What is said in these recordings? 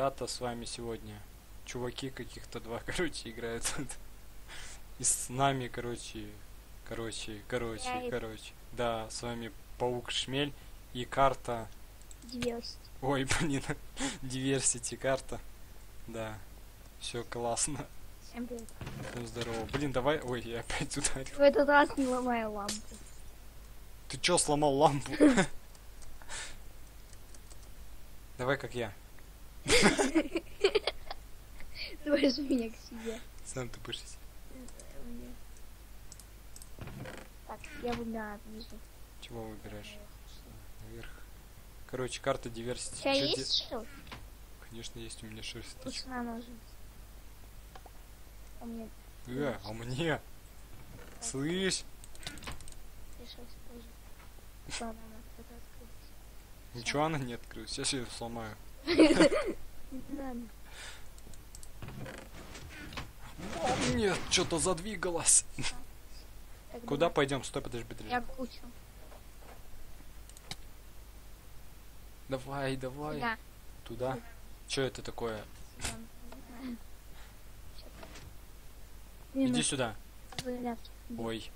ребята, с вами сегодня чуваки каких-то два, короче, играют тут. И с нами, короче. Да, с вами Паук Шмель и карта... Диверсити. Ой, блин, Diversity карта. Да, все классно. Всем привет. Всем здорово. Блин, давай... Ой, я опять ударил. В этот раз не ломаю лампу. Ты чё сломал лампу? Давай как я. Давай же меня к себе. Сам ты пышись. Так, я выбираю внизу. Чего выбираешь? Наверх. Короче, карта Diversity. У тебя есть что? Конечно, есть у меня 6 тысяч. Пусть нажим. А мне А мне? Слышь? пришлось позже. Что надо это открыть? Ничего она не открылась. Сейчас я ее сломаю. Не надо. Нет, что-то задвигалось. Так, Куда давай. пойдем? Стой, подожди. Я кучу. Давай. Да. Туда. Что это такое? Иди сюда. Загадки. Ой.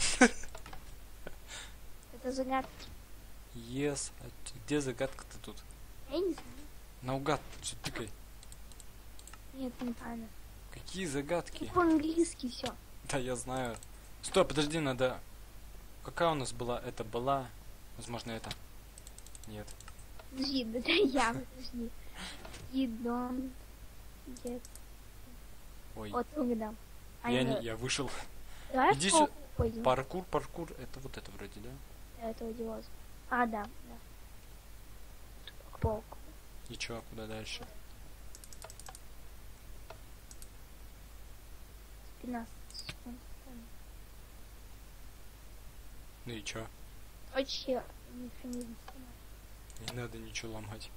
Это загадки. Yes. А где загадка-то тут? Я не знаю. Наугад. Что тыкай? Нет, неправильно. Какие загадки? По-английски все. Да, я знаю. Стой, подожди, надо... Какая у нас была? Это была... Возможно, это... Нет. Подожди, да я, подожди. You don't get... Ой. Вот когда. Я вышел. Давай Иди в полку сюда. пойдем. Паркур. Это вот это вроде, да? Этого идиота. А, да. К полку. И чё, куда дальше? 15 секунд. Ну и чё? Вообще, механизм Не надо ничего ломать.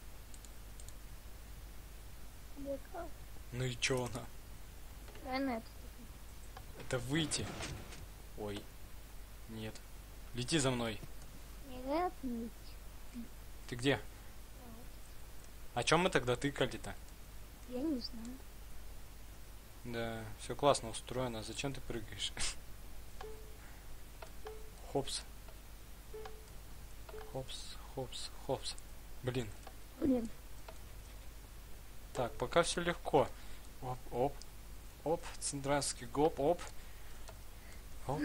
сломать. Ну и чё она? Наверное, это. Это выйти. Ой. Нет. Лети за мной. Невероятно. Ты где? О чем мы тогда тыкали-то? Я не знаю. Да, все классно устроено. Зачем ты прыгаешь? Хопс. Хопс. Блин. Так, пока все легко. Оп. Центральский гоп. Оп. Фу.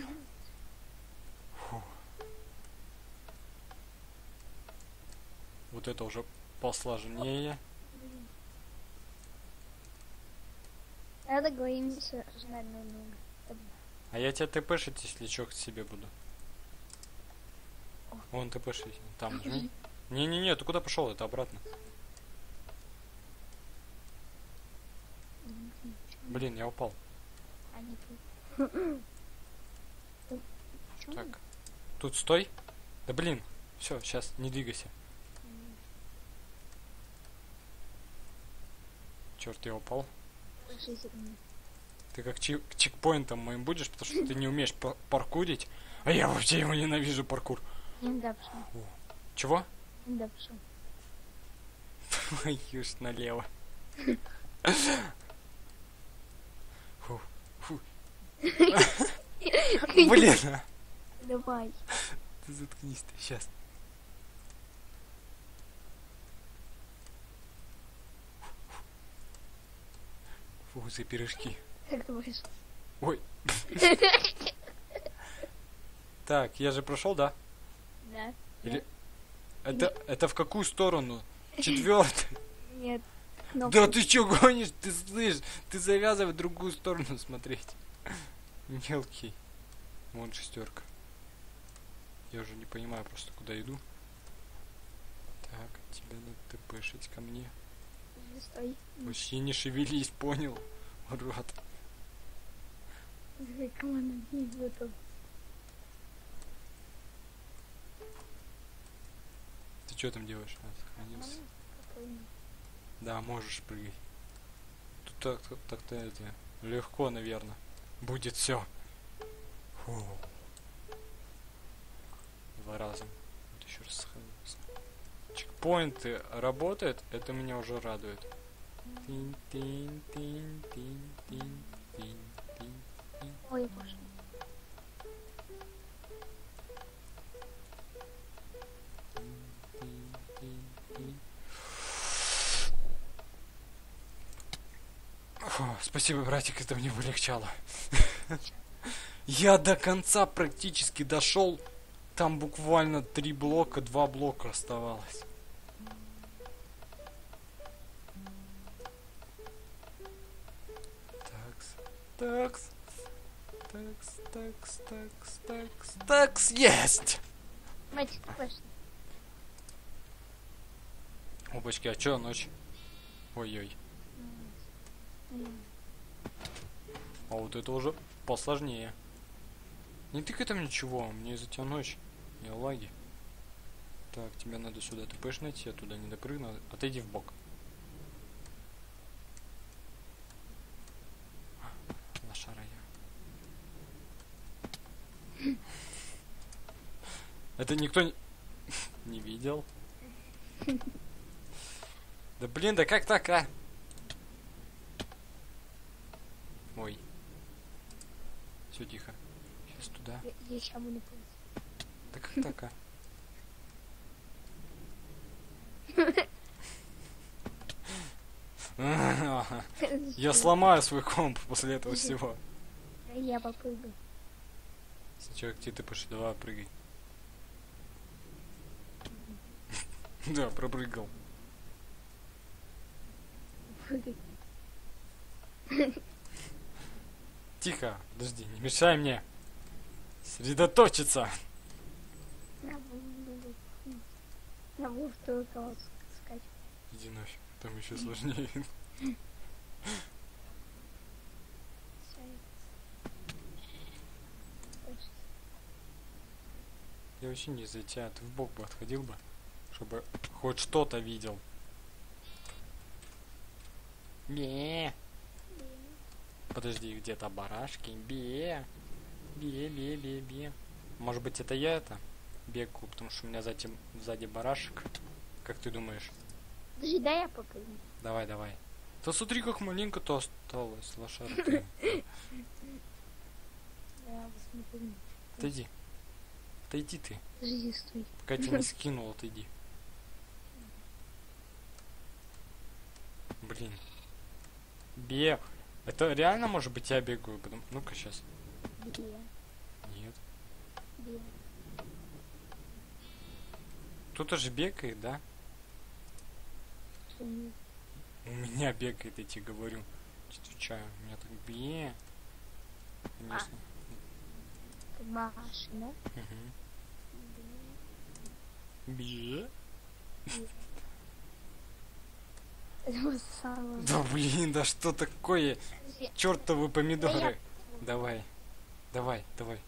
Вот это уже посложнее. Надо договоримся ждать немного. А я тебя тпшить, если чё, к себе буду. Вон тпшить. Там нажми. Не, ты куда пошел? Это обратно. Блин, я упал. Так. Тут стой. Да блин. Все, сейчас, не двигайся. Черт, я упал. Ты как чекпоинтом моим будешь, потому что ты не умеешь паркурить. А я вообще его ненавижу, паркур. Чего? Твою ж налево. Фу. Блин. Давай. Ты заткнись ты, сейчас. Фу, за пирожки. Как думаешь? Ой. Так, я же прошел, да? Да. Или... Это в какую сторону? Четвертый. Нет. Да ты чё гонишь? Ты слышишь? Ты завязывай в другую сторону смотреть. Мелкий. Вон шестерка. Я уже не понимаю просто, куда иду. Так, тебя надо тпшить ко мне. Стой. Вообще не шевелись, понял? Урод. Команда не готов. Ты что там делаешь? Сохранился. Да, можешь прыгать. Тут так-то это легко, наверное. Будет все. Два раза. Вот еще раз сохранился. Чекпоинты работают, это меня уже радует. Тин, тин, тин, тин, тин, тин, тин, тин. Ой, боже. Фу, спасибо, братик, это мне полегчало. Я до конца практически дошел. Там буквально 3 блока, 2 блока оставалось. Такс, такс, такс, такс, такс, такс, есть! Мальчик, пошли. Опачки, а чё ночь? Ой-ой. А вот это уже посложнее. Не тыкай там ничего, мне из-за тебя ночь. Не лаги. Так, тебе надо сюда ТПш найти, я туда не допрыгну. Отойди в бок. Лошара я. Это никто не видел. Да блин, да как так, а? Ой. Все тихо. Сейчас туда. Я сейчас буду Да как так, а? Я сломаю свой комп после этого всего. Я попрыгаю. Сначала где ты пошли, давай прыгай. Да, пропрыгал. Прыгай. Тихо, подожди, не мешай мне. Сосредоточиться. Я буду второй колосс искать. Иди нафиг, там еще сложнее. Я вообще не из-за тебя, ты в бок бы отходил бы, чтобы хоть что-то видел. Не. Подожди, где-то барашки. Бе. Бе. Может быть, это я это бегаю, потому что у меня сзади барашек. Как ты думаешь? Подожди, дай я попрыгну. Давай. Да смотри, как маленько-то осталось, лошара ты. Я посмотрю. Отойди. Отойди ты. Подожди, стой. Пока тебя не скинул, отойди. Блин. Бе. Это реально может быть я бегаю? Ну-ка сейчас. Где? Нет. Где? Кто-то же бегает, да? Что нет? У меня бегает, я тебе говорю. Отвечаю. У меня так бе. Конечно. Ты машина. Угу. Бе. Это самое. Да блин, да что такое? Чертовы помидоры. Да Давай.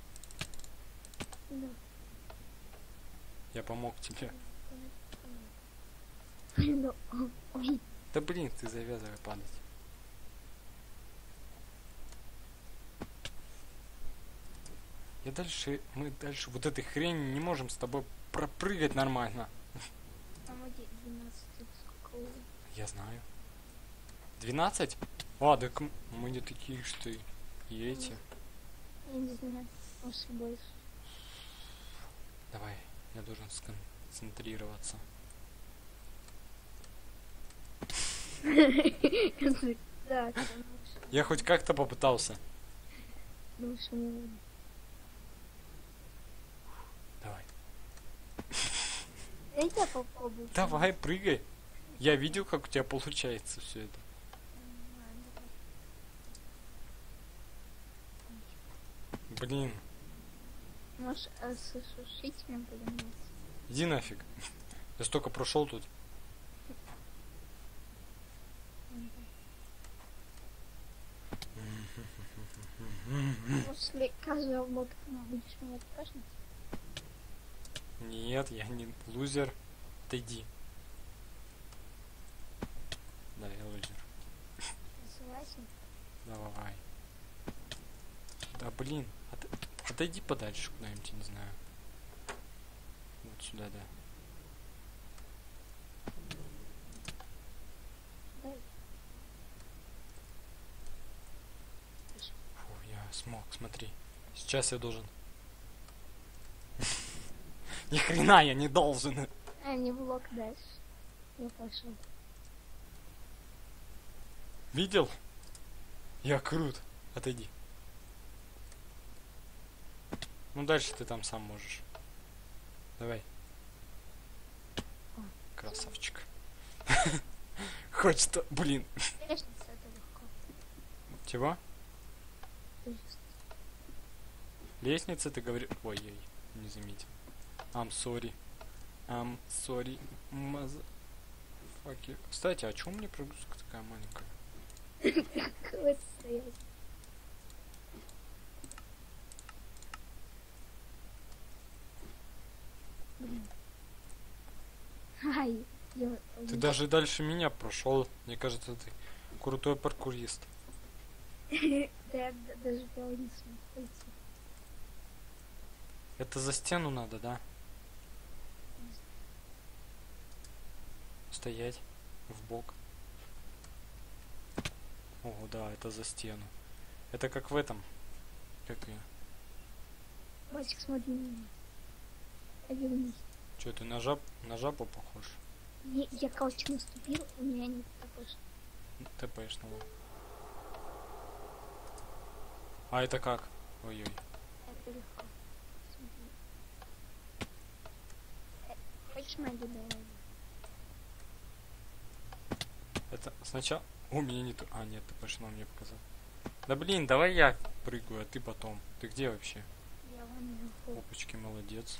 Ну, Я помог тебе. ну, ой. Да блин, ты завязывай падать. Мы дальше вот этой хрень не можем с тобой пропрыгать нормально. Там 12 сколько уже? Я знаю. 12? А, так мы не такие, что и эти. Я не знаю, может больше. Давай, я должен сконцентрироваться. Да, Я хоть как-то попытался. потому что мы... Давай. Дайте я попробую. Давай, прыгай. Я видел, как у тебя получается все это. Блин, Может, сушить меня подниматься? иди нафиг. Я столько прошел тут. После каждого блока ты будешь меня спрашивать? Нет, я не лузер. Отойди. Да, я лузер. Согласен? Давай. Да блин. Отойди подальше куда-нибудь, я не знаю. Вот сюда, да. Дай. смог, смотри. Сейчас я должен. Ни хрена я не должен. А не блок дальше. Я пошел. Видел? Я крут. Отойди. Ну дальше ты там сам можешь. Давай. Красавчик. Хоть что, блин. Лестница это легко. Чего? Лестница. Лестница, ты говоришь... Ой-ой, не заметил. I'm sorry. I'm sorry. Motherfucker. Кстати, а чё у меня прогрузка такая маленькая? Вот стоять. Блин. Ай, Ты даже дальше меня прошел. Мне кажется, ты крутой паркурист. Да я даже туда не смог пойти. Это за стену надо, да? Стоять в бок. О, да, это за стену. Это как в этом. Как я. Батик, смотри на меня. Повернись. Че, ты на жабу похож? Я каучик наступил, у меня не такой же. ТПшь на. А это как? Ой-ой. Это легко. Смотри. Хочешь магию давай? Это сначала... У меня не то... А, нет, ТПшь на мне показал. Да блин, давай я прыгаю, а ты потом. Ты где вообще? Я вон наверху. Опачки, молодец.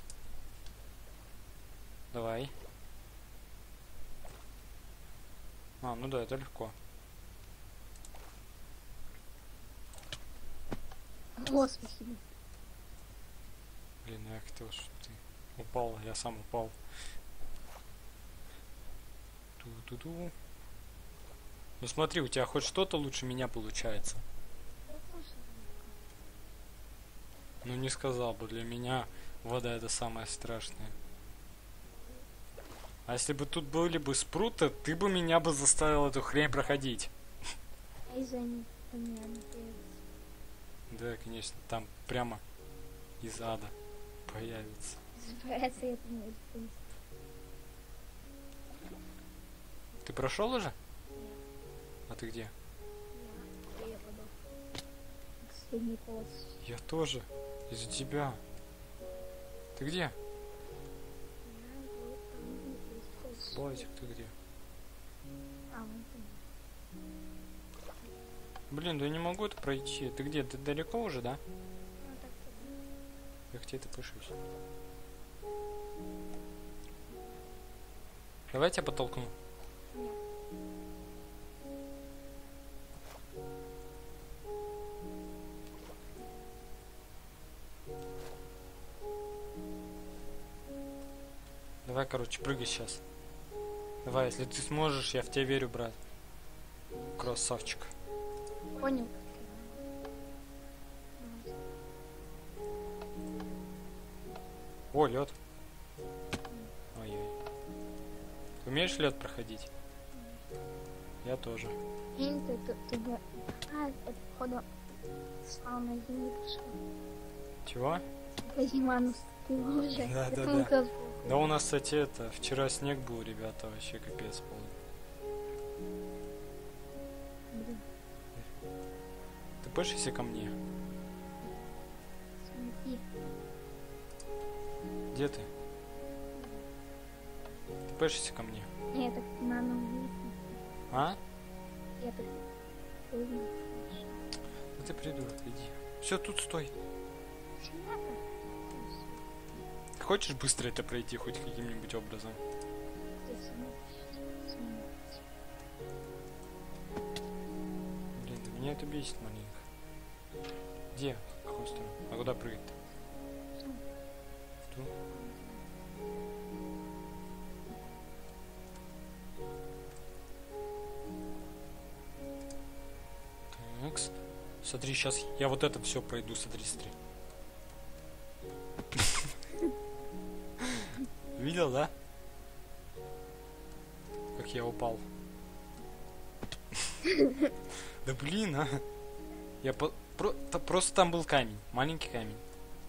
Давай. А, ну да, это легко. О, спасибо. Блин, я хотел, чтобы ты упал, я сам упал. Ту-ту-ту. Ну смотри, у тебя хоть что-то лучше меня получается. Ну не сказал бы, для меня вода это самое страшное. А если бы тут были бы спруты, ты бы меня бы заставил эту хрень проходить. А из-за них понятно. Да, конечно, там прямо из ада появится. Избавляться я думаю, Ты прошел уже? А ты где? я подох. Последний полос. Я тоже. Из-за тебя. Ты где? Лазик, ты где? А, вон там. Блин, да я не могу это пройти. Ты где? Ты далеко уже, да? Ну, так-то Я к тебе это пышусь. Давай я тебя подтолкну. да. Нет. Давай, короче, прыгай сейчас. Давай, если ты сможешь, я в тебя верю, брат. Красавчик. Понял. О, лед. Ой-ой. Ты умеешь лед проходить? Я тоже. Блин, ты бы... А, это походу славная зима пришла. Чего? Это зима наступила уже. Да, Это да, мы да. тоже Да у нас, кстати, это, вчера снег был, ребята, вообще капец полный. Блин, Ты пышешься ко мне? смотри. Где ты? Ты пышешься ко мне? Я так на новом А? Я так... Да ты придурок, иди. Все, тут стой. Хочешь быстро это пройти хоть каким-нибудь образом? Блин, да меня это бесит маленько. Где? В какую сторону? А куда прыгать-то? В ту? Такс. Смотри, сейчас я вот это все пройду, смотри, смотри. Видел, да? Как я упал. Да блин, а. Просто там был камень. Маленький камень.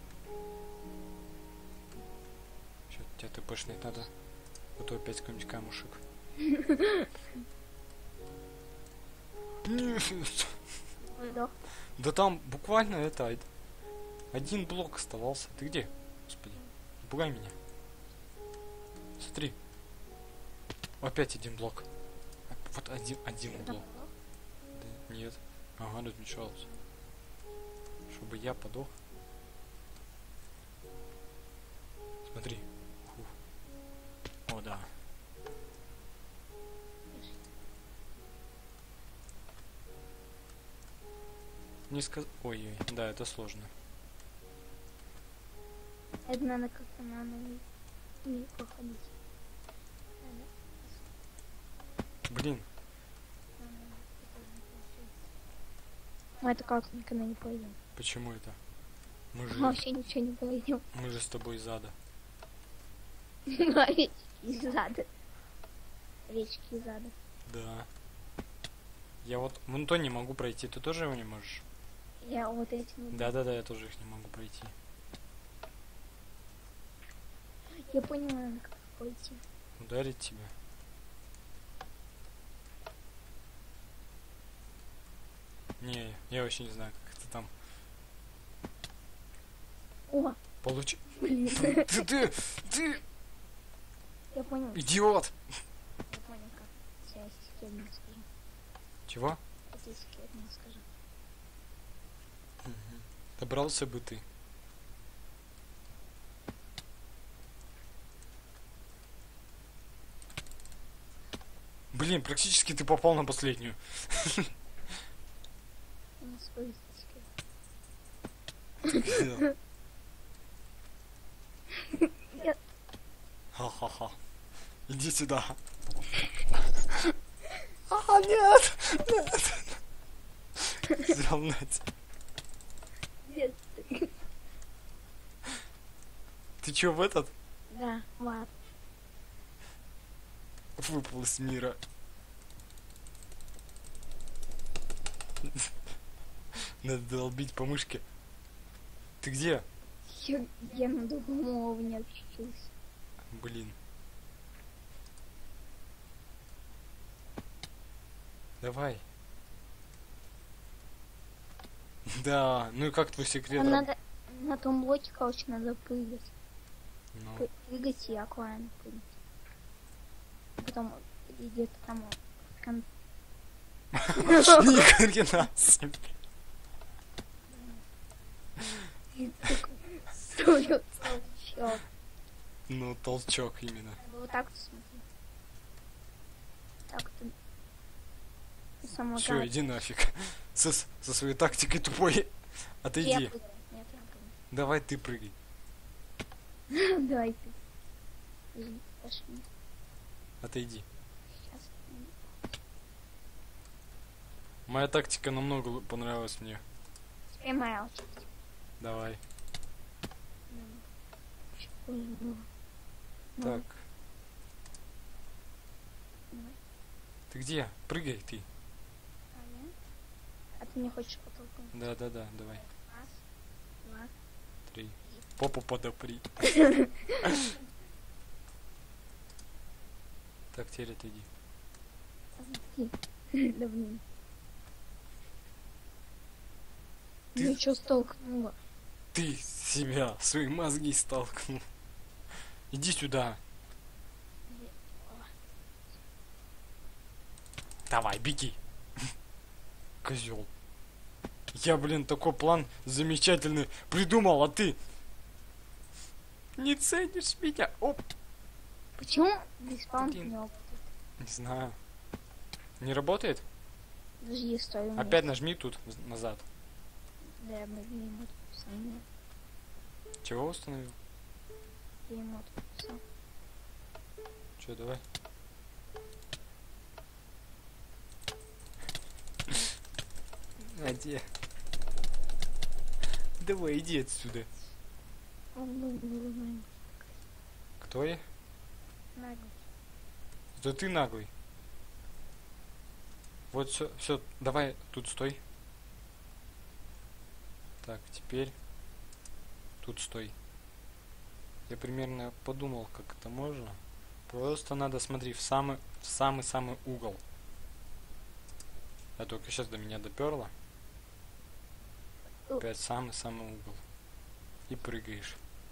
Что, тебя тпшнуть надо? А то опять какой-нибудь камушек. Да. Да там буквально это... Один блок оставался. Ты где? Господи. Не пугай меня. Смотри. Опять один блок. Вот один блок. Да, нет. Ага, размешался. Чтобы я подох. Смотри. Фу. О, да. Не сказ... Ой-ой, да, это сложно. Это надо как-то не проходить. Блин, Мы это как никогда не пойдем. почему это? Мы Мы же, вообще ничего не пойдем. мы же с тобой из ада. Речки из ада. Речки из ада. Да. Я вот вон то не могу пройти, ты тоже его не можешь? Я вот эти не... Да-да-да, я тоже их не могу пройти. Я поняла, надо как пойти. Ударить тебя. Не, я вообще не знаю, как это там. О, Получи... блин. Ты Я понял. идиот! Я понял, как. Сейчас секретно скажу. Чего? Я тебе секретно скажу. Добрался бы ты. Блин, практически ты попал на последнюю. У нас свой секрет. Нет. Ха-ха-ха. Иди сюда. А, нет! Нет! Взял Надь. Нет. Ты чё, в этот? Да, ладно. Выпал из мира. Надо долбить по мышке. Ты где? Я на другом уровне отучился. Блин. Давай. Да, ну и как твой секрет? Нам надо на том блоке, короче, надо прыгать. Ну, Прыгать и аккуратно прыгать. Потом идет там ни хрена себе. и такой стоит толчок. Ну, толчок именно. Надо вот так вот смотри. Так вот. Сама Все, иди нафиг. Со своей тактикой тупой. Отойди. Давай ты прыгай. Давай ты. Подожди, пошли. Отойди. Сейчас. Моя тактика намного понравилась мне. Теперь моя очередь. Давай. Чё хуже было? Ну, Так. давай. Ты где? Прыгай ты. А я? А ты не хочешь потолкнуть? Да-да-да, давай. Раз, два. 3. Попу подопри. Так, теперь отойди. Да блин. Ты- Ну что столкнула? Ты себя, свои мозги столкнул. Иди сюда. Давай, беги. Козел. Я, блин, такой план замечательный придумал, а ты не ценишь меня. Оп. Почему респаун Блин. не работает? Не знаю. Не работает? Подожди, стой. у меня Опять нажми тут назад. есть- Да, мы ему сами. Чего установил? Я ему отписал. Че, давай. А где? Давай, иди отсюда. Он был наглый. Кто я? Наглый. Да ты наглый. Вот все, давай тут стой. Так, теперь тут стой. Я примерно подумал, как это можно. Просто надо, смотри, в самый-самый угол. А только сейчас до меня доперло. Опять самый-самый угол. И прыгаешь.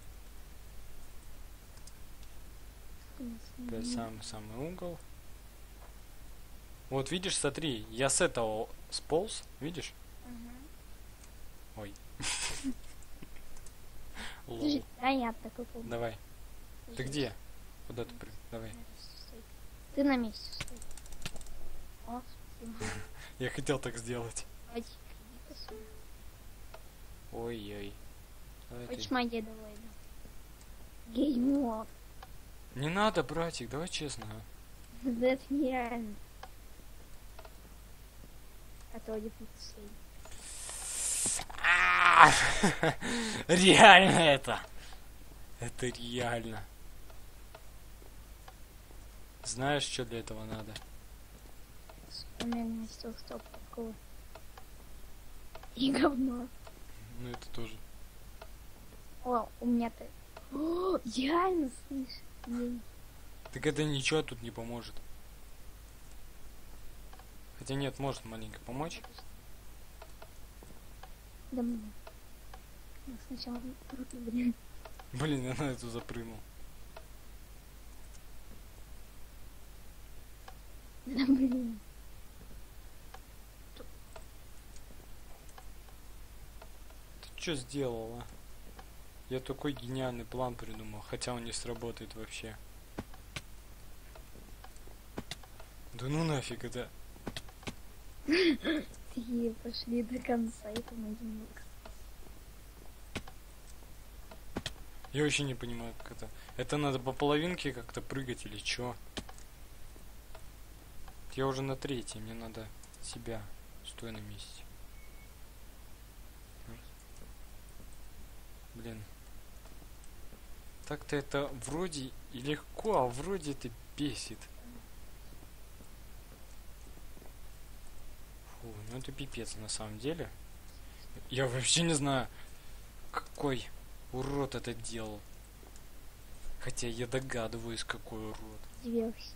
Опять самый-самый угол. Вот видишь, смотри, я с этого сполз, видишь? Ой. Лол. Подожди, да, я такой помню. Давай. Ты где? Куда ты прыгай? Давай. Ты на месте стой. О, спасибо. Я хотел так сделать. Давайте, иди сюда. Ой-ой. Давай ты. Хочешь мои давай, да. Геймор. Не надо, братик, давай честно. А. Да это нереально. А то не пиццей. Реально это. Это реально. Знаешь, что для этого надо? Вспоминай, стоп, такого. И говно. Ну это тоже. О, у меня-то... О, реально, слышь. Ей. Так это ничего тут не поможет. Хотя нет, может маленько помочь. Да мне. Ну, сначала... Блин. Блин, я на эту запрыгнул. Да блин. Ты что сделала? Я такой гениальный план придумал, хотя он не сработает вообще. Да ну нафиг это. Такие пошли до конца и помоги. Я вообще не понимаю, как это. Это надо по половинке как-то прыгать или чё? Я уже на третьей, мне надо себя. Стой на месте. Блин. Так-то это вроде и легко, а вроде это бесит. Фу, ну это пипец на самом деле. Я вообще не знаю, какой урод это делал. Хотя я догадываюсь, какой урод. Диверсия.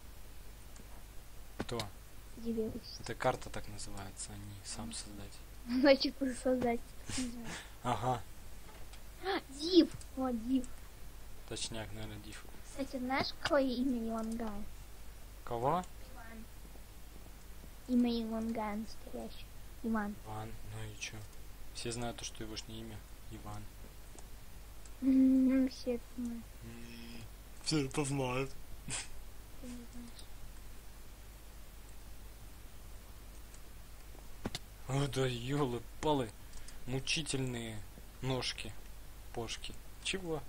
Кто? Диверсия. Это карта так называется, а не сам создатель. Значит, ты создать. Ага, Див. О, Див. точняк, наверное, диф. Кстати, знаешь, какое имя Ивангая? Кого? Иван. Имя Ивангая настоящее. Иван. Иван, ну и чё? Все знают то, что его ж не имя. Иван. Все это знают. Все это знают. Ты не знаешь. О, да ёлы-палы. Мучительные ножки. Пошки. Чего?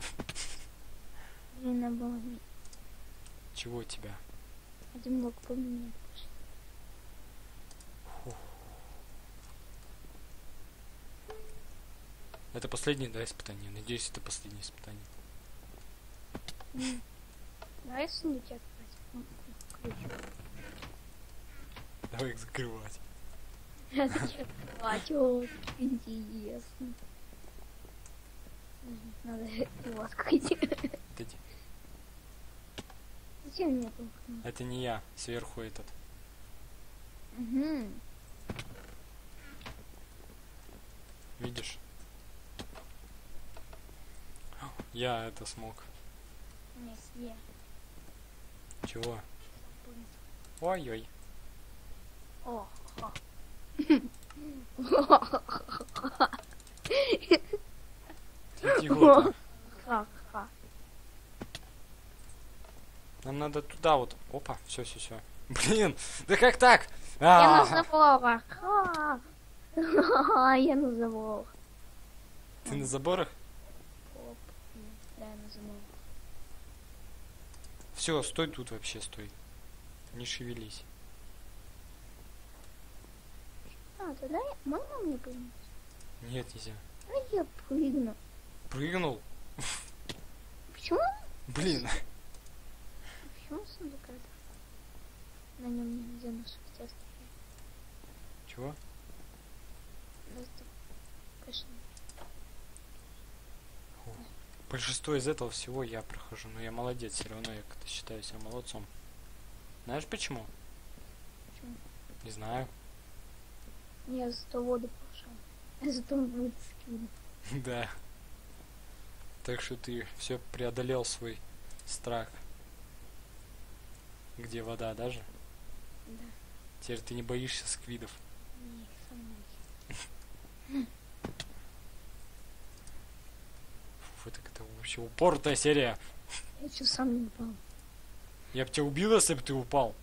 Блин, надо было не- Чего тебя? один блок поменять. Это последнее, да, испытание? Надеюсь, это последнее испытание. Давай сундучок возьмем. Ключ. Давай их закрывать. Зачем открывать? О, как интересно. Надо его открыть. Иди. Зачем мне толкнуть? Это не я. Сверху этот. Угу. Видишь? Я это смог. Нет, я. Чего? Ой-ой. О, ха. Идиота. Ха-ха. Нам надо туда вот. Опа, все. Блин, да как так? Я на А, заборах. Я на заборах. Ты на заборах? Оп. Да, я на заборах. Все, стой тут вообще, стой. Не шевелись. А, тогда можно мне прыгнуть? Нет, нельзя. А я прыгну. Прыгнул? Почему? Блин. Почему сундук это? На нем нельзя на шахте оставить. Чего? Просто Большинство из этого всего я прохожу, но я молодец, все равно я как-то считаю себя молодцом. Знаешь почему? Почему? Не знаю. Я зато воду пошел. Я зато будет скину. Да. Так что ты все преодолел свой страх. Где вода даже? Да. Теперь ты не боишься сквидов. Не, со мной. Фу, это какая-то вообще упоротая серия. Я что, сам не упал? Я бы тебя убил, если бы ты упал.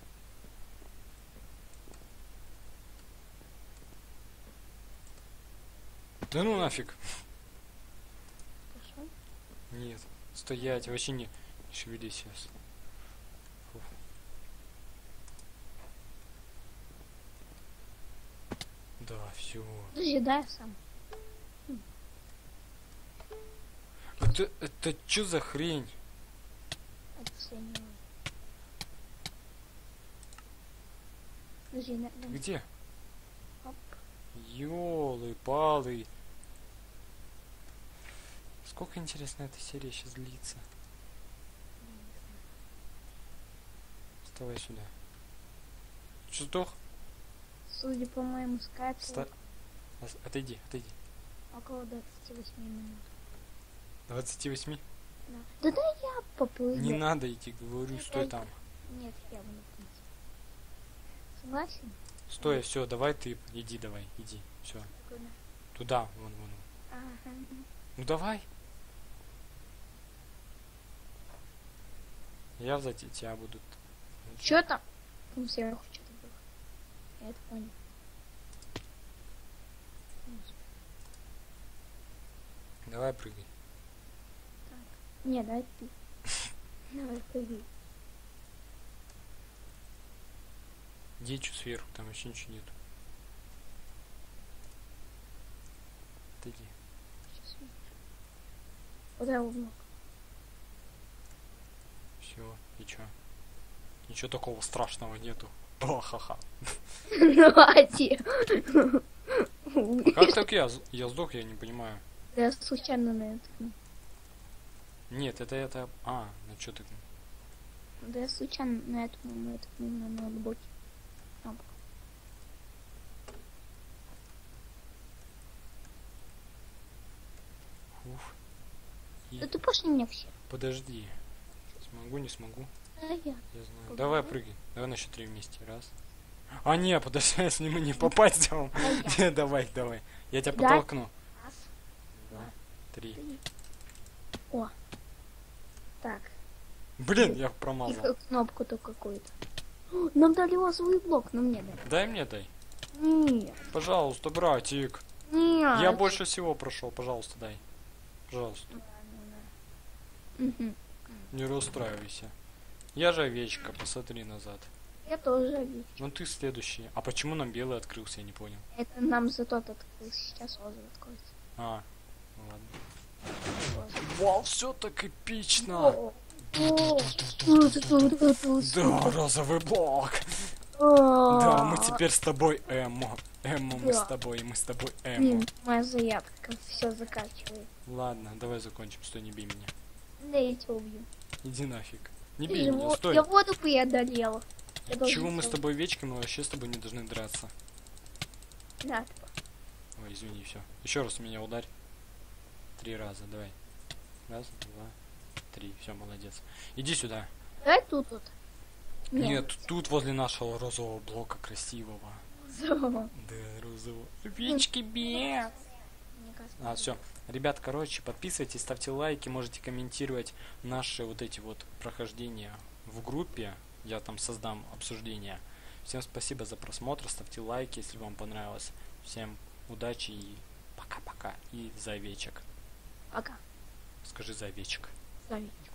Да ну нафиг. Пошел? Нет. Стоять, вообще не шевели сейчас. Фу. Да, все. Подожди, да, я сам. Это что за хрень? Это последний. Подожди, Ты где? Оп. Ёлы-палы. Сколько, интересно, эта серия сейчас длится? Вставай сюда. Что, сдох? Судя по моему скайпу, Отойди, отойди. около 28 минут. 28? Да. Да я поплыл. Не надо идти, говорю, стой там. Нет, я буду плыть. Согласен? Стой, все, давай ты, иди, давай, иди, все. Куда? Туда, вон. Ага. Ну давай. Я сзади тебя буду. Чё там? Там сверху что-то было. Я это понял. Давай прыгай. Не, давай ты. Давай прыгай. Иди чё сверху, там вообще ничего нету. Отойди. Сейчас увидишь. Вот я узнал. Все, и чё? Ничего такого страшного нету. О, ха-ха. Ну, а те? Как так я сдох, я не понимаю. Я случайно на это. Нет, это... А, ну чё ты... Да я случайно на этом на ноутбуке. Там. Уф. И... Да ты пошли меня все. Подожди. Смогу, не смогу? Да я. Я знаю. Погоди. Давай прыгай. Давай на счет 3 вместе. Раз. А, не, подожди, если мы не попасть, то... Да Давай. Я тебя Да. подтолкну. Раз, 3. три. О. Так. Блин, я И промазал. кнопку-то какую-то. О, нам дали розовый блок, но мне дали. Дай мне, дай. Нет. Пожалуйста, братик. Нет. Я больше всего прошел. Пожалуйста, дай. Пожалуйста. Мгм. Не расстраивайся. Я же овечка, посмотри назад. Я тоже вижу. Ну ты следующий. А почему нам белый открылся, я не понял. Это нам за тот открылся. Сейчас розовый откроется. А, ну ладно. Розовый. Вау, все так эпично. О, о, Да, розовый блок. о. Да, мы теперь с тобой Эммо. Эммо, мы Да. с тобой, мы с тобой Эммо. Блин, моя заявка все заканчивает. Ладно, давай закончим, стой, не бей меня. Да я тебя убью. Иди нафиг. Не бей меня, стой. Я воду преодолела. Я должен Чего мы с всё- тобой овечки, мы вообще с тобой не должны драться. Да, Ой, извини, все. Еще раз меня ударь. 3 раза, давай. Раз, 2, 3. Все, молодец. Иди сюда. давай тут вот. Нет, тут возле нашего розового блока красивого. Мне Да, розового. Овечки бе. кажется, А, все. Ребят, короче, подписывайтесь, ставьте лайки, можете комментировать наши вот эти вот прохождения в группе. Я там создам обсуждение. Всем спасибо за просмотр, ставьте лайки, если вам понравилось. Всем удачи и пока-пока. И за овечек. Пока. Скажи за овечек. Завидь.